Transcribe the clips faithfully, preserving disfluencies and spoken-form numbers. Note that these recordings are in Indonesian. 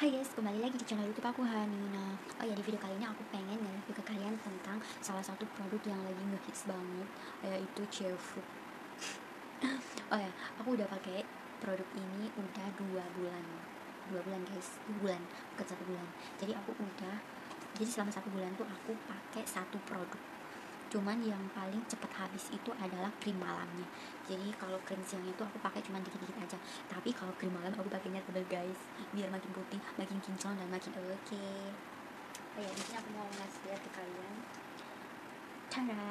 Hai guys, kembali lagi di channel YouTube aku Hanina. Oh ya, di video kali ini aku pengen nge-review ke kalian tentang salah satu produk yang lagi ngehits banget, yaitu Cheerful. Oh ya, aku udah pakai produk ini udah dua bulan. Dua bulan guys, dua bulan, bukan satu bulan. Jadi aku udah, jadi selama satu bulan tuh aku pakai satu produk. Cuman yang paling cepat habis itu adalah krim malamnya. Jadi kalau krim siangnya itu aku pakai cuma dikit-dikit aja. Tapi kalau krim malam aku pakainya tebel guys, biar makin putih, makin kinclong dan makin oke. Okay. Oh ya, di sini aku mau ngasih lihat ke kalian. Tada!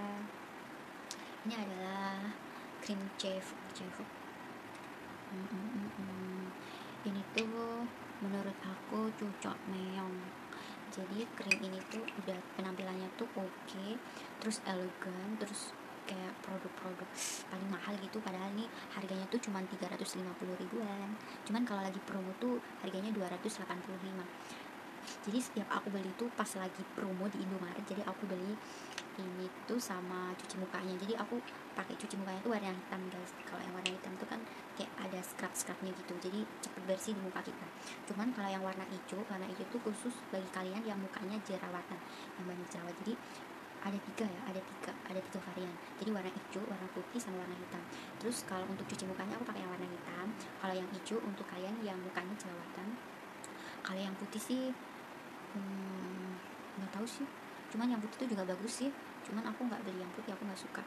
Ini adalah krim Cheerful. Cheerful. Hmm, hmm, hmm, hmm. Ini tuh menurut aku cocok meong. Jadi krim ini tuh udah penampilannya tuh oke, okay, terus elegan, terus kayak produk-produk paling mahal gitu, padahal ini harganya tuh cuma tiga ratus lima puluh ribuan, cuman kalau lagi promo tuh harganya dua ratus delapan puluh lima. Jadi setiap aku beli tuh pas lagi promo di Indomaret, jadi aku beli ini tuh sama cuci mukanya. Jadi aku pakai cuci mukanya tuh warna hitam guys. Kalau yang warna hitam tuh kan kayak ada scrub-scrubnya gitu, jadi cepet bersih di muka kita. Cuman kalau yang warna hijau, warna hijau tuh khusus bagi kalian yang mukanya jerawatan, yang banyak jerawat. Jadi ada tiga ya, ada tiga, ada tiga varian. Jadi warna hijau, warna putih, sama warna hitam. Terus kalau untuk cuci mukanya aku pakai yang warna hitam. Kalau yang hijau untuk kalian yang mukanya jerawatan. Kalau yang putih sih, hmm, nggak tahu sih. Cuman yang putih itu juga bagus sih. Cuman aku nggak beli yang putih, aku nggak suka.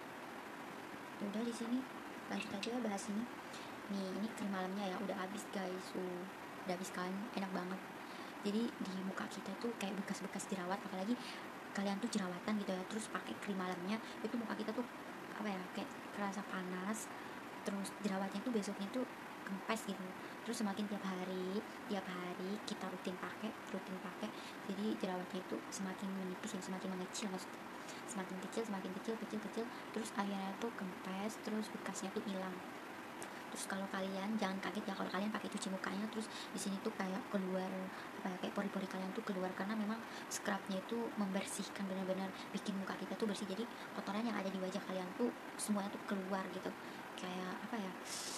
Ya udah, di sini lanjut aja ya bahas ini. Nih, ini krim malamnya ya, udah habis guys. Uh, udah habis kan, enak banget. Jadi di muka kita tuh kayak bekas-bekas jerawat, apalagi kalian tuh jerawatan gitu ya, terus pakai krim malamnya, itu muka kita tuh apa ya, kayak kerasa panas, terus jerawatnya tuh besoknya tuh kempes gitu. Terus semakin tiap hari tiap hari kita rutin pakai rutin pakai jadi jerawatnya itu semakin menipis ya, semakin mengecil maksudnya, semakin kecil semakin kecil kecil kecil terus akhirnya tuh kempes, terus bekasnya tuh hilang. Terus kalau kalian jangan kaget ya kalau kalian pakai cuci mukanya terus di sini tuh kayak keluar apa ya, kayak pori-pori kalian tuh keluar, karena memang scrubnya itu membersihkan, benar-benar bikin muka kita tuh bersih. Jadi kotoran yang ada di wajah kalian tuh semuanya tuh keluar gitu, kayak apa ya,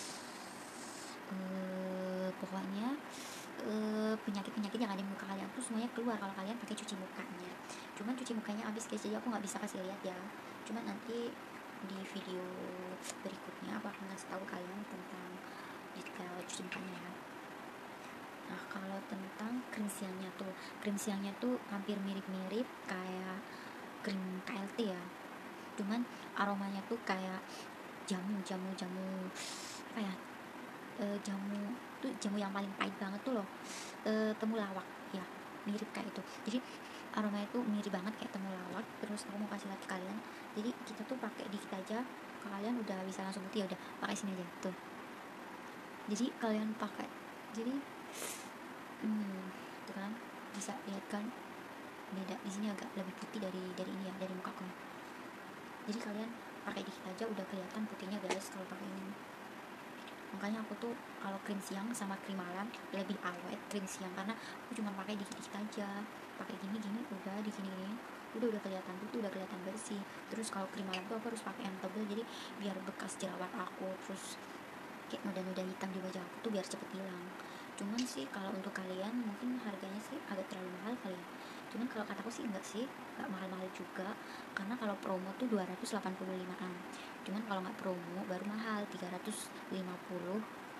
uh, pokoknya uh, penyakit-penyakit yang ada di muka kalian tuh semuanya keluar kalau kalian pakai cuci mukanya. Cuman cuci mukanya habis guys, jadi aku nggak bisa kasih lihat ya. Cuman nanti di video berikutnya aku akan ngasih tahu kalian tentang detail cuci mukanya ya. Nah, kalau tentang krim siangnya tuh, krim siangnya tuh hampir mirip-mirip kayak krim K L T ya. Cuman aromanya tuh kayak jamu, jamu, jamu apa ya? E, jamu tuh jamu yang paling pahit banget tuh loh. E, temulawak ya, mirip kayak itu. Jadi aromanya tuh mirip banget kayak temulawak. Terus aku mau kasih lihat ke kalian. Jadi kita tuh pakai dikit aja, kalian udah bisa langsung putih. Ya udah, pakai sini aja tuh. Jadi kalian pakai, jadi hmm, tuh kan bisa lihat kan beda, di sini agak lebih putih dari dari ini ya, dari mukaku. Jadi kalian pakai dikit aja udah kelihatan putihnya guys kalau pakai ini. Makanya aku tuh kalau krim siang sama krim malam lebih awet krim siang, karena aku cuma pakai dikit-dikit aja, pakai gini-gini udah di gini-gini udah udah kelihatan putih, udah kelihatan bersih. Terus kalau krim malam tuh aku harus pakai yang tebel, jadi biar bekas jerawat aku, terus kayak noda-noda hitam di wajah aku tuh biar cepet hilang. Cuman sih kalau untuk kalian mungkin harganya sih agak terlalu mahal kali ya. Cuman kalau kataku sih enggak sih, enggak mahal-mahal juga, karena kalau promo tuh dua ratus delapan puluh limaan. Cuman kalau nggak promo baru mahal, tiga ratus lima puluh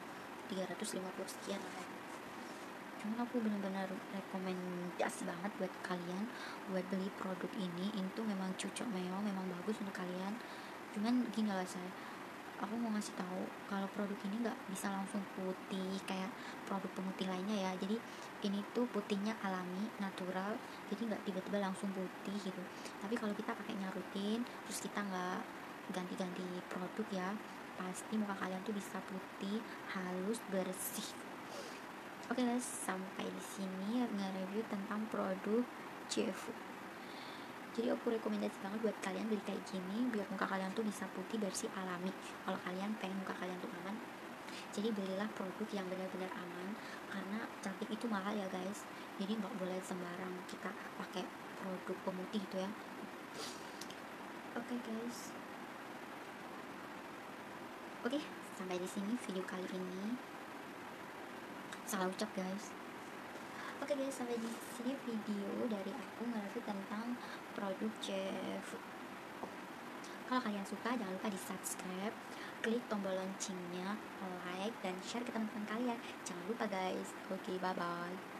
sekian lah. Cuman aku benar-benar rekomendasi banget buat kalian buat beli produk ini. Ini tuh memang cocok memang memang bagus untuk kalian. Cuman gini lah, saya aku mau ngasih tahu kalau produk ini nggak bisa langsung putih kayak produk pemutih lainnya ya. Jadi ini tuh putihnya alami, natural, jadi nggak tiba-tiba langsung putih gitu. Tapi kalau kita pakainya rutin, terus kita nggak ganti-ganti produk ya, pasti muka kalian tuh bisa putih, halus, bersih. Oke guys, sampai di sini nge-review tentang produk Cheerful. Jadi aku rekomendasi banget buat kalian beli kayak gini biar muka kalian tuh bisa putih, bersih, alami. Kalau kalian pengen muka kalian tuh aman, jadi belilah produk yang benar-benar aman, karena cantik itu mahal ya guys. Jadi nggak boleh sembarang kita pakai produk pemutih itu ya. Oke okay, guys. Oke, okay, sampai di sini video kali ini. Salah ucap guys. Oke guys, sampai di sini video dari aku nge-review tentang produk Cfood. Kalau kalian suka, jangan lupa di subscribe, klik tombol loncengnya, like dan share ke teman-teman kalian. Jangan lupa guys. Oke, bye bye.